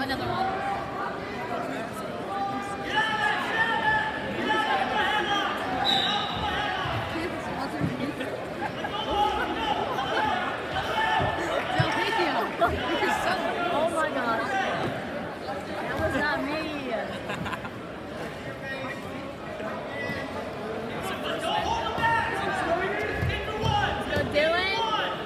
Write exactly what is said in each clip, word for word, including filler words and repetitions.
another one. Oh my gosh. That was not me. So Dylan.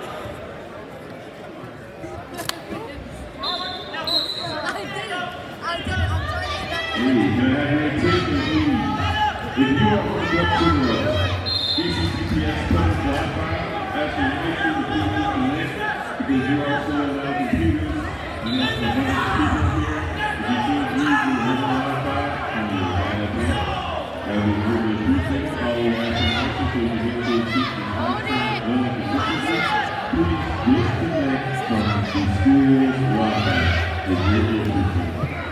I did it. I did it. I'm sorry. Please, can I have your attention, please? If you are on your tour, D C C P S Plus Wi-Fi, after you make sure the T V connect, because you also allow computers and that's the one speaker here. If you choose to use the Wi-Fi, and you have it. I would really appreciate it. Follow our information so you get to keep the content running consistently. Please disconnect from the school's Wi-Fi. It's really appreciated.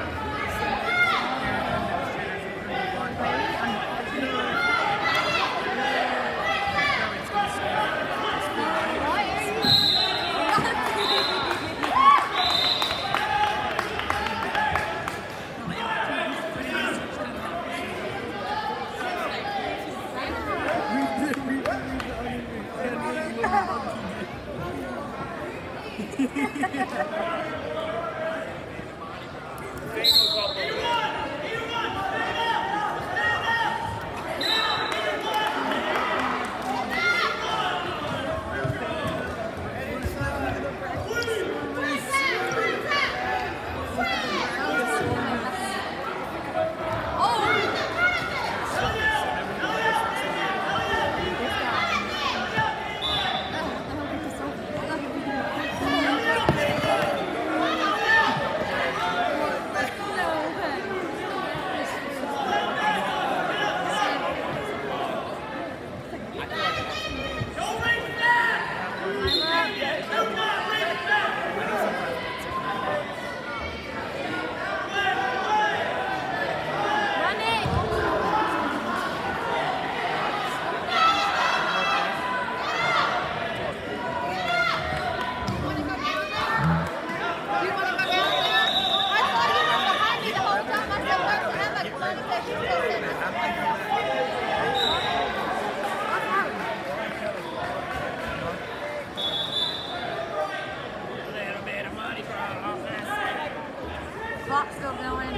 Clock's still going.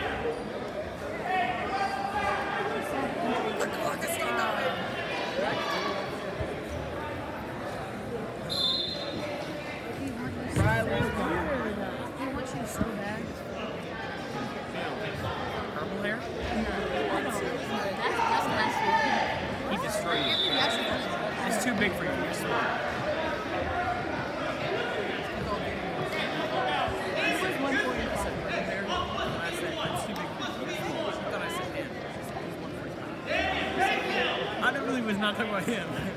The clock is still going. He wants you so bad. Purple hair? That's, that's nice. He destroyed you. It's too big for you. I really was not talking about him.